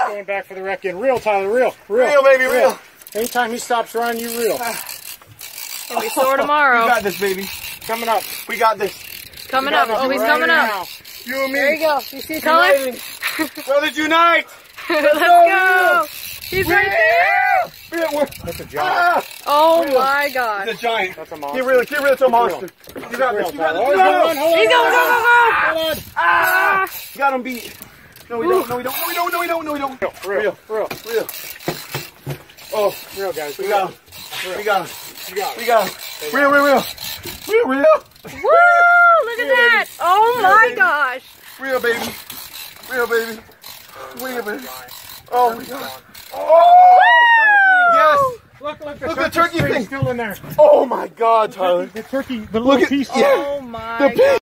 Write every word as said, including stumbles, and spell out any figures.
Going back for the wreck in. Real, Tyler, real. Real, real baby, real. real. Anytime he stops running, you reel. Gonna be sore tomorrow. We got this, baby. Coming up. We got this. Coming up. Oh, he's coming up. Now. You and me. There you go. You see color? Brothers unite. Let's go. He's right there. That's a giant. Oh my God. It's a giant. That's a monster. Get real, get real, it's a monster. You got this. You got this. No. He's going, go, go, go. Hold on. Ah. You got him beat. No, we don't. No, we don't. No, we don't. No, we don't. No, we don't. Real, real, real. real. Oh, real, guys. We got him. We got him. You got it. We got him. Real, real, real. Real, real. Woo! Look at that. Oh my gosh. Real, baby. Real, baby. Real, baby. Oh, my God. Oh! Yes. Look, look, the Look, turkey, the turkey string's thing. still in there. Oh, my God, Tyler. The turkey, the Look little at, piece. yeah. Oh my The pig.